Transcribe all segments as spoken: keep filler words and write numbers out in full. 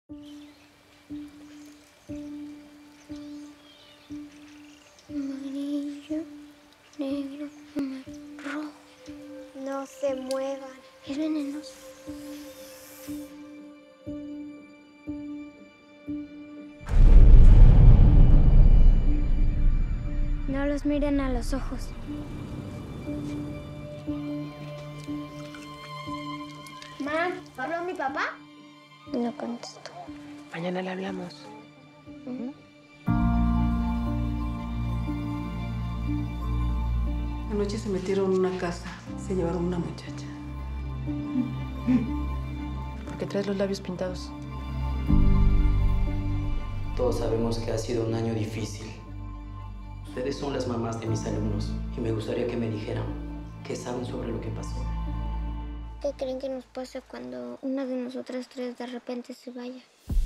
Amarillo, negro, rojo. No se muevan. Es venenoso. No los miren a los ojos. Ma, ¿habló mi papá? No contestó. Mañana le hablamos. ¿Mm? Anoche se metieron en una casa, se llevaron una muchacha. ¿Por qué traes los labios pintados? Todos sabemos que ha sido un año difícil. Ustedes son las mamás de mis alumnos y me gustaría que me dijeran qué saben sobre lo que pasó. ¿Qué creen que nos pasa cuando una de nosotras tres de repente se vaya?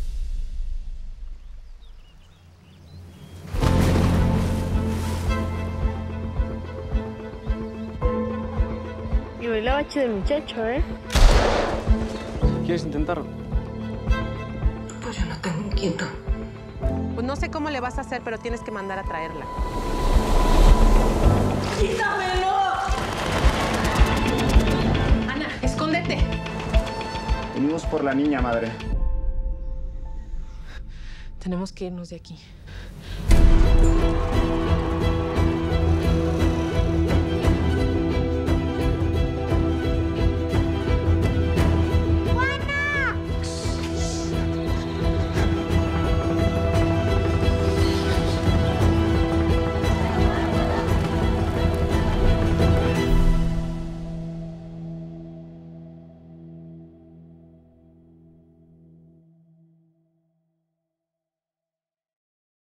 Y bailaba chido el muchacho, ¿eh? ¿Quieres intentarlo? Pues yo no tengo un quinto. Pues no sé cómo le vas a hacer, pero tienes que mandar a traerla. ¡Quítamelo! Ana, escóndete. Venimos por la niña, madre. Tenemos que irnos de aquí.